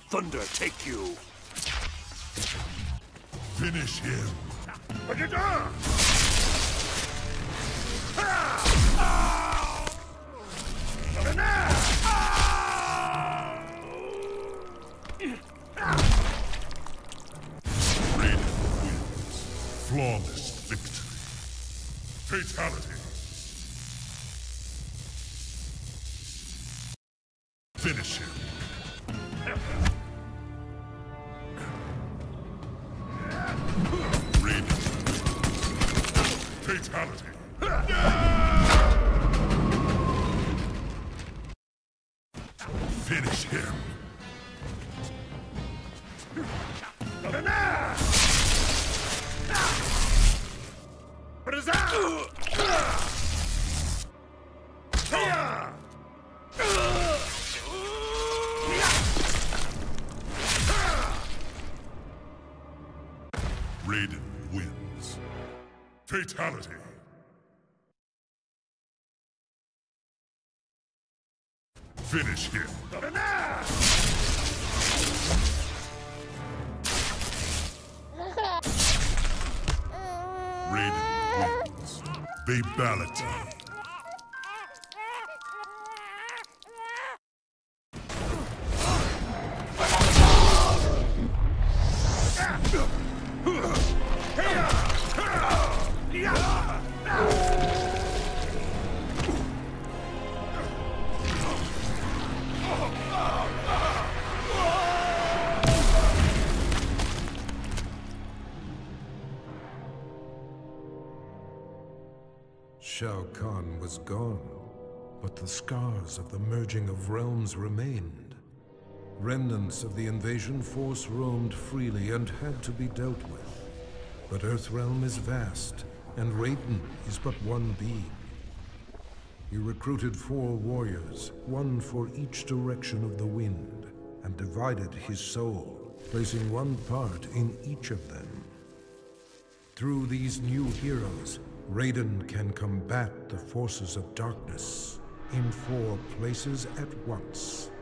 thunder take you. Finish him. Raiden wins. Flawless victory. Fatality. Finish him. Raiden. Fatality. Finish him. Raiden wins. Fatality. Finish him. Raiden wins. Fatality. Shao Kahn was gone, but the scars of the merging of realms remained. Remnants of the invasion force roamed freely and had to be dealt with. But Earthrealm is vast, and Raiden is but one being. He recruited 4 warriors, one for each direction of the wind, and divided his soul, placing one part in each of them. Through these new heroes, Raiden can combat the forces of darkness in 4 places at once.